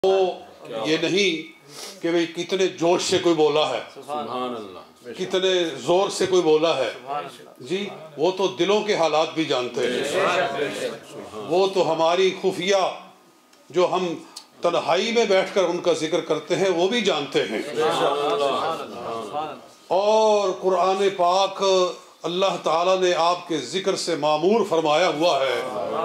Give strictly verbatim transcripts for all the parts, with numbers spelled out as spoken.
تو یہ نہیں کہ بھئی کتنے جوش سے کوئی بولا ہے، سبحان اللہ، کتنے زور سے کوئی بولا ہے، جی وہ تو دلوں کے حالات بھی جانتے ہیں، وہ تو ہماری خفیہ جو ہم تنہائی میں بیٹھ کر ان کا ذکر کرتے ہیں وہ بھی جانتے ہیں۔ اور قرآن پاک اللہ تعالیٰ نے آپ کے ذکر سے معمور فرمایا ہوا ہے۔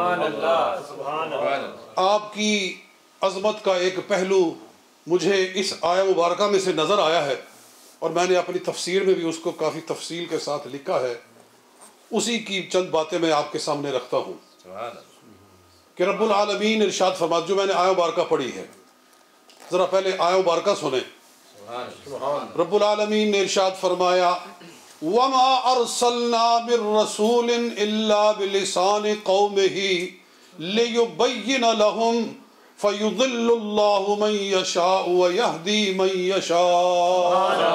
آپ کی عظمت کا ایک پہلو مجھے اس آیہ مبارکہ میں سے نظر آیا ہے، اور میں نے اپنی تفسیر میں بھی اس کو کافی تفصیل کے ساتھ لکھا ہے۔ اسی کی چند باتیں میں آپ کے سامنے رکھتا ہوں کہ رب العالمین ارشاد فرماتے، جو میں نے آیہ مبارکہ پڑھی ہے، ذرا پہلے آیہ مبارکہ سنیں۔ رب العالمین نے ارشاد فرمایا وَمَا أَرْسَلْنَا مِن رَّسُولٍ إِلَّا بِلِسَانِ قَوْمِهِ لِيُبَيِّنَ لَهُمْ فَيُضِلُّ اللَّهُ مَن يَشَاءُ وَيَهْدِي مَن يَشَاءُ۔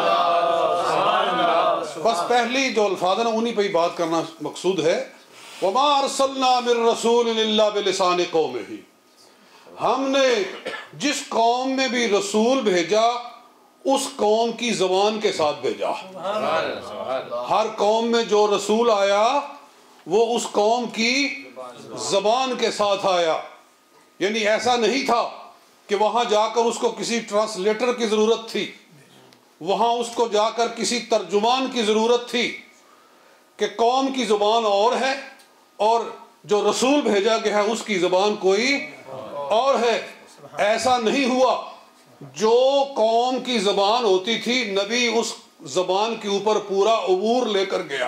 بس پہلی جو الفاظ ہیں انہی پہ ہی بات کرنا مقصود ہے۔ وَمَا أَرْسَلْنَا مِن رَّسُولٍ إِلَّا بِلِسَانِ قَوْمِهِ، ہم نے جس قوم میں بھی رسول بھیجا اس قوم کی زبان کے ساتھ بھیجا۔ ہر قوم میں جو رسول آیا وہ اس قوم کی زبان کے ساتھ آیا، یعنی ایسا نہیں تھا کہ وہاں جا کر اس کو کسی ٹرانسلیٹر کی ضرورت تھی، وہاں اس کو جا کر کسی ترجمان کی ضرورت تھی، کہ قوم کی زبان اور ہے اور جو رسول بھیجا گیا ہے اس کی زبان کوئی اور ہے۔ ایسا نہیں ہوا، جو قوم کی زبان ہوتی تھی نبی اس زبان کے اوپر پورا عبور لے کر گیا،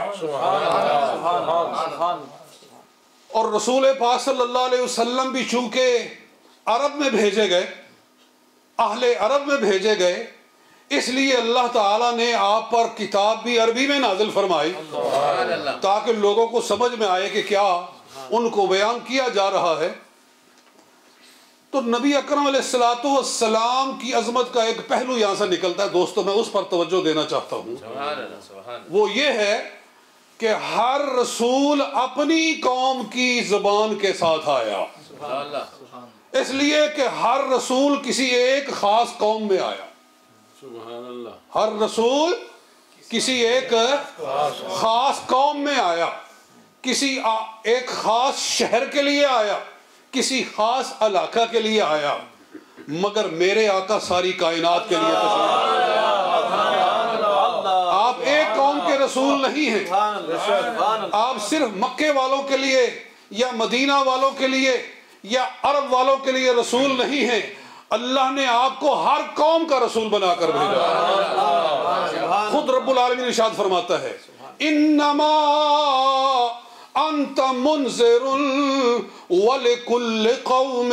اور رسول پاک صلی اللہ علیہ وسلم بھی چونکہ عرب میں بھیجے گئے، اہل عرب میں بھیجے گئے، اس لیے اللہ تعالیٰ نے آپ پر کتاب بھی عربی میں نازل فرمائی تاکہ لوگوں کو سمجھ میں آئے کہ کیا ان کو بیان کیا جا رہا ہے۔ تو نبی اکرم علیہ السلام کی عظمت کا ایک پہلو یہاں سے نکلتا ہے دوستو، میں اس پر توجہ دینا چاہتا ہوں۔ وہ یہ ہے کہ ہر رسول اپنی قوم کی زبان کے ساتھ آیا، اس لیے کہ ہر رسول کسی ایک خاص قوم میں آیا۔ ہر رسول کسی ایک خاص قوم میں آیا، کسی ایک خاص شہر کے لیے آیا، کسی خاص علاقہ کے لیے آیا، مگر میرے آقا ساری کائنات کے لیے تشریف۔ آپ ایک قوم کے رسول نہیں ہیں، آپ صرف مکے والوں کے لیے یا مدینہ والوں کے لیے یا عرب والوں کے لیے رسول نہیں ہیں، اللہ نے آپ کو ہر قوم کا رسول بنا کر بھیجا۔ خود رب العالمین ارشاد فرماتا ہے انما انت منذر ولکل قوم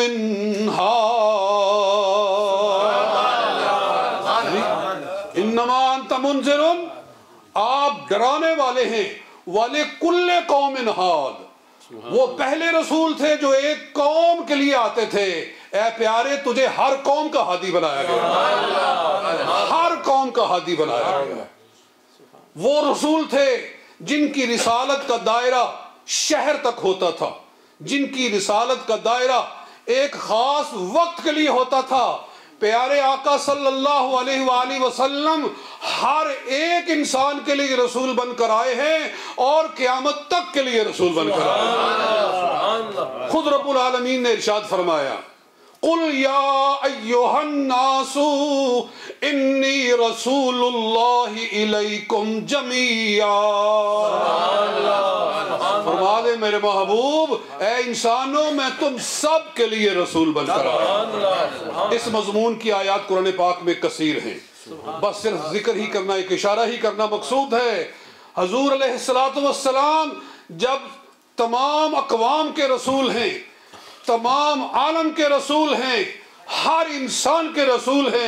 ہاد، انما انت منذر، آپ ڈرانے والے ہیں، ولکل قوم ہاد، وہ پہلے رسول تھے جو ایک قوم کے لیے آتے تھے، اے پیارے تجھے ہر قوم کا ہادی بنایا گیا، ہر قوم کا ہادی بنایا گیا۔ وہ رسول تھے جن کی رسالت کا دائرہ شہر تک ہوتا تھا، جن کی رسالت کا دائرہ ایک خاص وقت کے لیے ہوتا تھا۔ پیارے آقا صلی اللہ علیہ وآلہ وسلم ہر ایک انسان کے لیے رسول بن کر آئے ہیں اور قیامت تک کے لیے رسول بن کر آئے ہیں۔ خود رب العالمین نے ارشاد فرمایا قُلْ يَا أَيُّهَا النَّاسُ إِنِّي رَسُولُ اللَّهِ إِلَيْكُمْ جَمِيعًا، فرما دے میرے محبوب اے انسانوں میں تم سب کے لیے رسول بن کر آیا۔ اس مضمون کی آیات قرآن پاک میں کثیر ہیں، بس صرف ذکر ہی کرنا، ایک اشارہ ہی کرنا مقصود ہے۔ حضور علیہ السلام جب تمام اقوام کے رسول ہیں، تمام عالم کے رسول ہیں، ہر انسان کے رسول ہیں،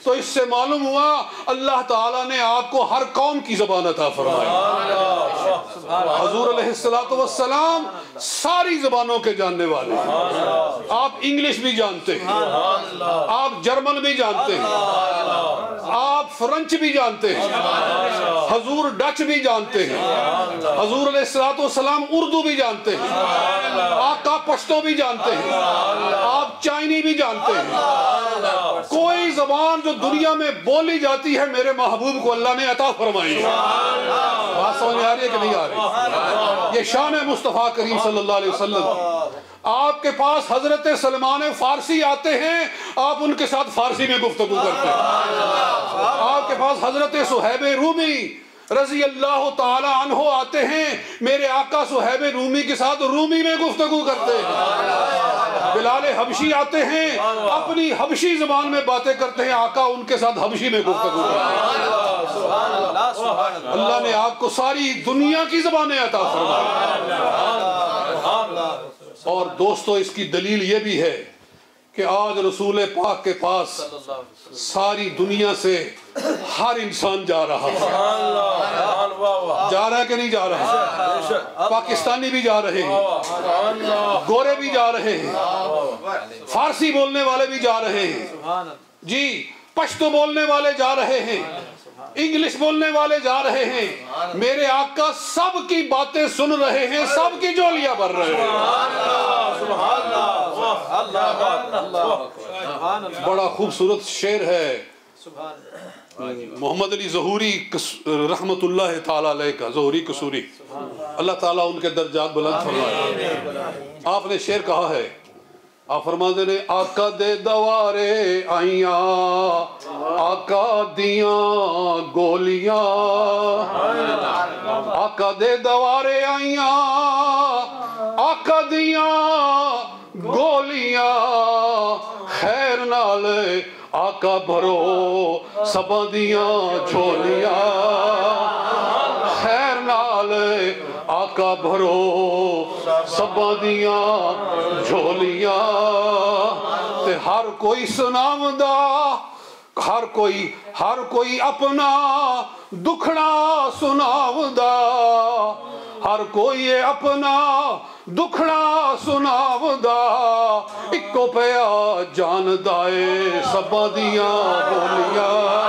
تو اس سے معلوم ہوا اللہ تعالیٰ نے آپ کو ہر قوم کی زبان عطا فرمائی۔ حضور علیہ الصلوۃ والسلام ساری زبانوں کے جاننے والے ہیں۔ آپ انگلش بھی جانتے ہیں، آپ جرمن بھی جانتے ہیں، آپ فرنچ بھی جانتے ہیں، حضور ڈچ بھی جانتے ہیں، حضور علیہ الصلوۃ والسلام اردو بھی جانتے ہیں، آقا پشتو بھی جانتے ہیں، آپ چائنی بھی جانتے ہیں۔ کوئی زبان جو دنیا میں بولی جاتی ہے میرے محبوب کو اللہ نے عطا فرمائی ہے۔ بات سمجھ میں آ رہی ہے کہ نہیں آ رہی؟ یہ شان مصطفیٰ کریم صلی اللہ علیہ وسلم۔ آپ کے پاس حضرت سلمان فارسی آتے ہیں، آپ ان کے ساتھ فارسی میں گفتگو کرتے ہیں۔ آپ کے پاس حضرت صہیب رومی رضی اللہ تعالی عنہ آتے ہیں، میرے آقا صہیب رومی کے ساتھ رومی میں گفتگو کرتے ہیں۔ بلال حبشی آتے ہیں، اپنی حبشی زبان میں باتیں کرتے ہیں، آقا ان کے ساتھ حبشی میں گفتگو کرتے ہیں۔ اللہ نے آپ کو ساری دنیا کی زبانیں عطا فرمائی۔ اور دوستو اس کی دلیل یہ بھی ہے کہ آج رسول پاک کے پاس ساری دنیا سے ہر انسان جا رہا ہے۔ جا رہا ہے کہ نہیں جا رہا؟ پاکستانی بھی جا رہے ہیں، گورے بھی جا رہے ہیں، فارسی بولنے والے بھی جا رہے ہیں، جی پشتو بولنے والے جا رہے ہیں، انگلش بولنے والے جا رہے ہیں۔ میرے آقا سب کی باتیں سن رہے ہیں، سب کی جولیاں بھر رہے ہیں۔ بڑا خوبصورت شعر ہے محمد علی ظہوری رحمت اللہ تعالی علیہ کا، ظہوری قصوری، اللہ تعالیٰ ان کے درجات بلند فرمائے۔ آپ نے شعر کہا ہے، آپ فرماتے نے آقا دے دوارے آئیاں، آقا دیاں گولیاں، آقا دے دوارے آئیاں، آقا دیاں گولیاں، خیر نال آقا بھرو سباں دیاں جھولیاں، خیر نال آقا بھرو سباں دیاں جھولیاں، تے ہر کوئی سناوندا، ہر کوئی ہر کوئی اپنا دکھڑا سناوندا، ہر کوئی اپنا دکھڑا سناوندا، اکو پیا جاندا اے سباں دیاں بولیاں۔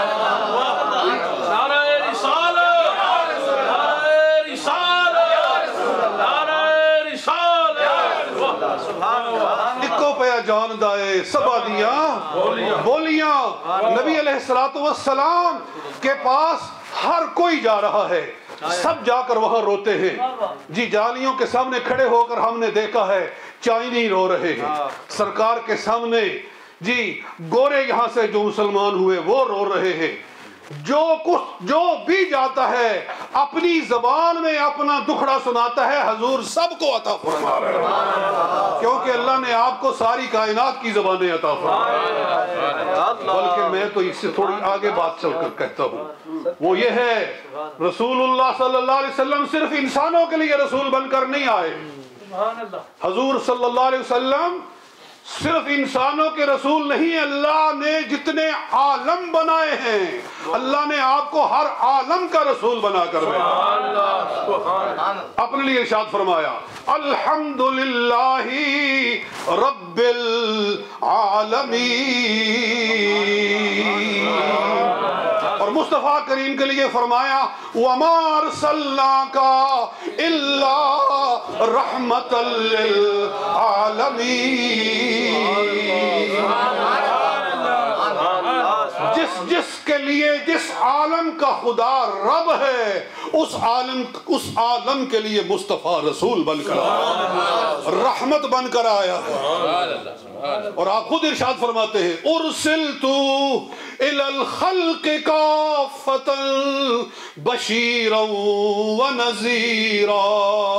جاندا اے سبا دیاں بولیاں۔ نبی علیہ الصلوۃ والسلام کے پاس ہر کوئی جا رہا ہے، سب جا کر وہاں روتے ہیں۔ جی جالیوں کے سامنے کھڑے ہو کر ہم نے دیکھا ہے چائنی رو رہے ہیں، سرکار کے سامنے جی گورے یہاں سے جو مسلمان ہوئے وہ رو رہے ہیں۔ جو کچھ جو بھی جاتا ہے اپنی زبان میں اپنا دکھڑا سناتا ہے، حضور سب کو عطا فرما رہے ہیں، کیونکہ اللہ نے آپ کو ساری کائنات کی زبانیں عطا فرمائی۔ بلکہ میں تو اس سے تھوڑی آگے بات چل کر کہتا ہوں، وہ یہ ہے رسول اللہ صلی اللہ علیہ وسلم صرف انسانوں کے لیے رسول بن کر نہیں آئے۔ حضور صلی اللہ علیہ وسلم صرف انسانوں کے رسول نہیں، اللہ نے جتنے عالم بنائے ہیں اللہ نے آپ کو ہر عالم کا رسول بنا کر بھیجا۔ اپنے لیے ارشاد فرمایا الحمدللہ رب العالمین، اور مصطفیٰ کریم کے لیے فرمایا وَمَا أَرْسَلْنَاكَ إِلَّا رَحْمَةً لِلْعَالَمِينَ۔ جس جس کے لیے جس عالم کا خدا رب ہے اس عالم اس عالم کے لیے مصطفیٰ رسول بن کر آیا، رحمت بن کر آیا ہے۔ اور آپ خود ارشاد فرماتے ہیں ارسلت الى الخلق کافۃ بشیرا ونذیرا۔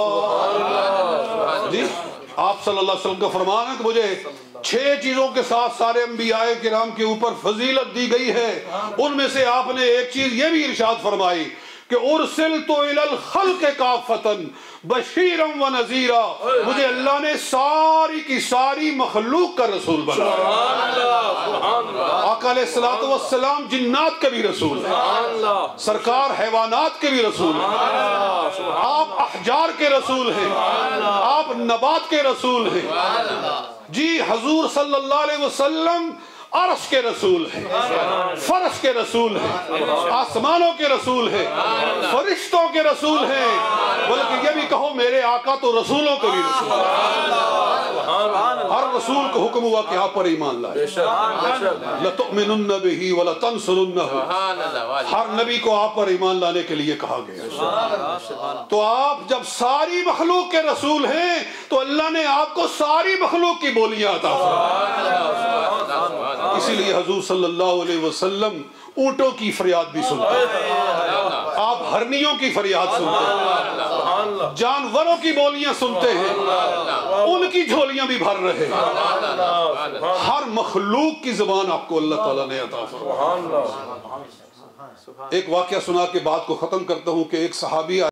جی آپ صلی اللہ علیہ وسلم کا فرمان ہے کہ مجھے چھ چیزوں کے ساتھ سارے انبیاء کرام کے اوپر فضیلت دی گئی ہے، ان میں سے آپ نے ایک چیز یہ بھی ارشاد فرمائی کہ ارسلت الى الخلق کافۃ بشیرا ونذیرا، مجھے اللہ نے ساری کی ساری مخلوق کا رسول بنایا۔ آقا علیہ الصلوۃ والسلام جنات کے بھی رسول ہیں، سرکار حیوانات کے بھی رسول ہیں، آپ احجار کے رسول ہیں، آپ نبات کے رسول ہیں، جی حضور صلی اللہ علیہ وسلم عرش کے رسول ہیں، فرش کے رسول ہیں، آسمانوں کے رسول ہیں، فرشتوں کے رسول ہیں، بلکہ یہ بھی کہو میرے آقا تو رسولوں کے بھی رسول ہیں۔ ہر رسول کو حکم ہوا کہ آپ پر ایمان لائے، لَتُؤْمِنُنَّ بِهِ وَلَتَنْصُرُنَّهُ، ہر نبی کو آپ پر ایمان لانے کے لیے کہا گیا۔ تو آپ جب ساری مخلوق کے رسول ہیں تو اللہ نے آپ کو ساری مخلوق کی بولیاں عطا فرمائیں۔ اسی لیے حضور صلی اللہ علیہ وسلم اونٹوں کی فریاد بھی سنتے ہیں، آپ ہرنیوں کی فریاد سنتے ہیں، جانوروں کی بولیاں سنتے ہیں، ان کی جھولیاں بھی بھر رہے ہیں، ہر مخلوق کی زبان آپ کو اللہ تعالیٰ نے عطا فرمائی۔ ایک واقعہ سنا کے بات کو ختم کرتا ہوں کہ ایک صحابی